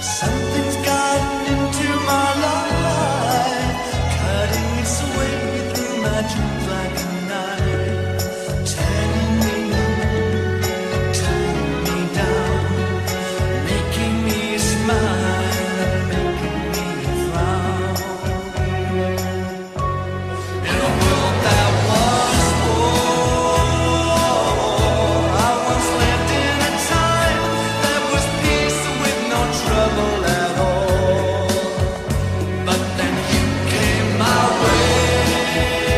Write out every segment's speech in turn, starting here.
Something's gotten into my life, cutting its way through my dreams like a knife, turning me down, making me smile and making me frown. In a world that was war, I once lived in a time that was peace with no trouble at all. But then you came my way,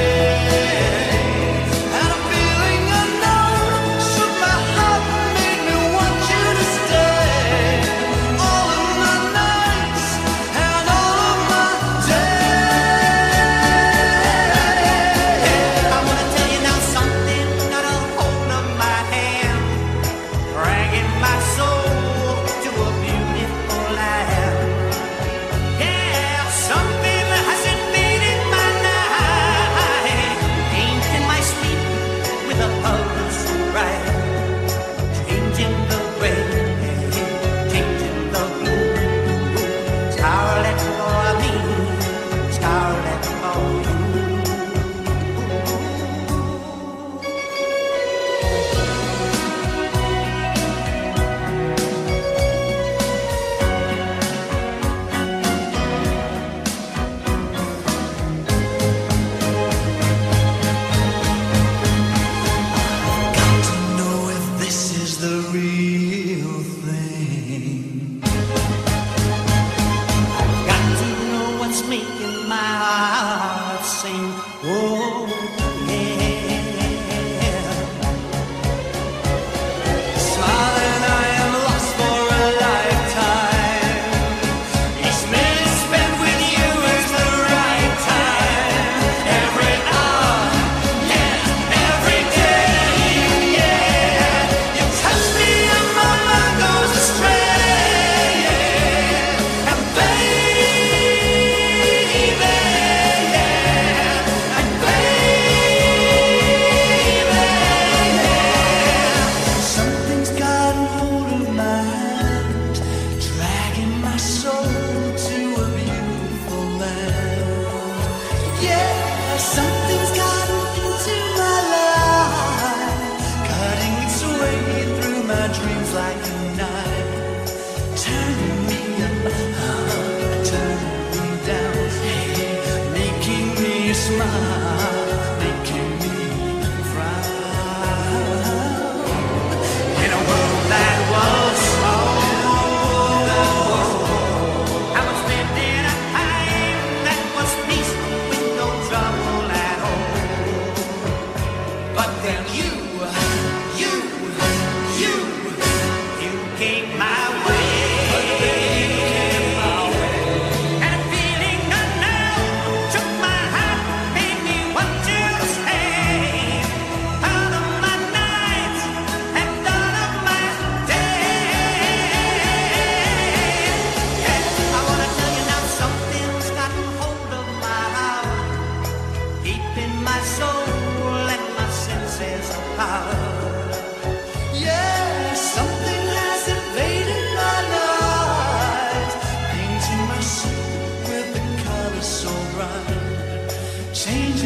and a feeling unknown shook my heart and made me want you to stay. All of my nights and all of my days. I wanna tell you now something got a hold of my hand, dragging my soul to a beautiful land. Yeah, something has invaded my night, painting my sleep with a color so bright, changing the gray, changing the blue. Scarlet for me, scarlet for you. Got to know if this is the real thing. Got to know what's making my heart sing. Oh, yeah. Smiling, I am lost for a lifetime. Each minute spent with you is the right time. Every hour, yeah, every day, yeah. You touch me and my mind goes astray. And baby, yeah, and baby, yeah. Something's gotten hold of my hand, dragging my soul to a beautiful land. Yeah, something's gotten into my life, cutting its way through my dreams like a knife, turning me up, turning me down, hey, making me smile, making me frown. In a world that was I was lived in a time that was peace with no trouble at all. But then you came my way. And a feeling unknown took my heart, made me want to stay. All of my nights and all of my days. Yeah, I wanna tell you now something's gotten hold of my heart, keeping my soul and my senses apart. Yeah, something has invaded my life, painting my soul with the colors so bright, changing